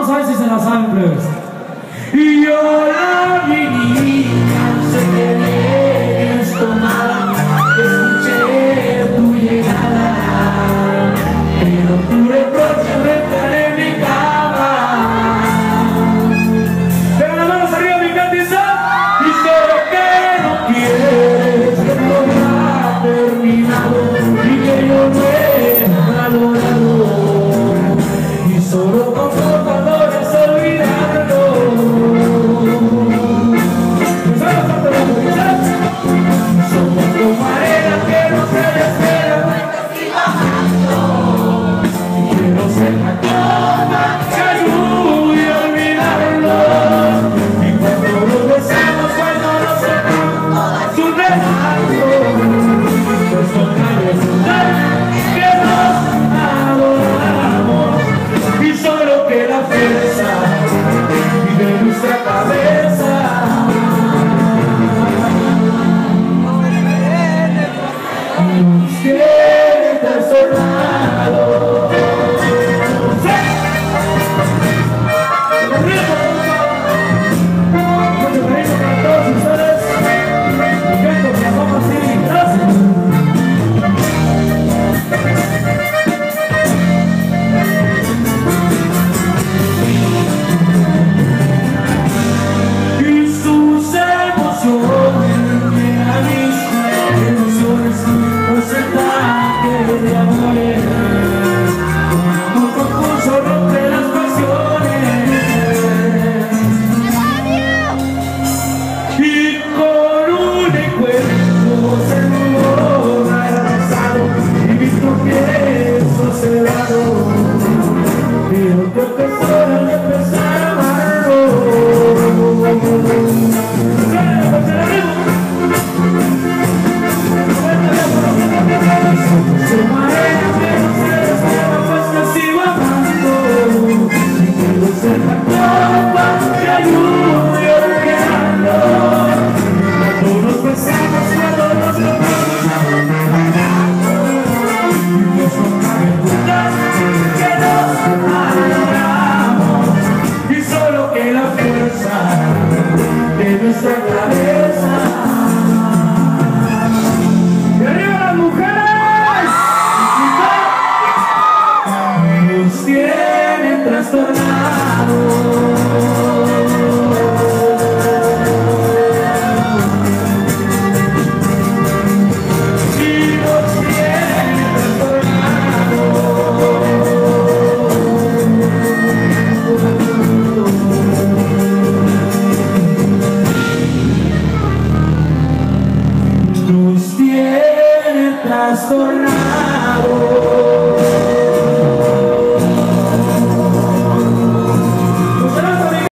Vamos a ver si se la saben, plebes. Y yo la mi niña, sé que vienes tomada, escuché tu llegada, pero tu reproche me estaré en mi cama. Pero las manos arriba, mi cantiza, y sé que no quieres que todo ha terminado y que yo no he valorado, y solo con tu valor es olvidarlo. Somos como arena que no se desespera, quiero ser la cama que ayude a olvidarlo, y cuando nos besamos, cuando nos separamos, un relato, pues toca resultar que nos adoramos, y solo queda fuerza y de nuestra cabeza. Nos tiene trastornado. Mucho cariño para todos ustedes. Vengo que vamos así. Gracias. Y sus emociones llegan mis emociones, porcentaje de amores, un concurso rompe las pasiones, y con un encuentro se borra el pasado y mis tropiezos cerrados, pero creo que es hora de empezar a amarlo. Como arena que no se desespera, pues te sigo amando, y quiero ser la copa que ayude a olvidarlo, cuando nos besamos, cuando nos tocamos, y pues no cabe duda que nos adoramos, y solo queda fuerza de nuestra cabeza. ¡Y arriba las mujeres! Nos tienen trastornados. Y nos tienen trastornados. Nos tienen trastornados.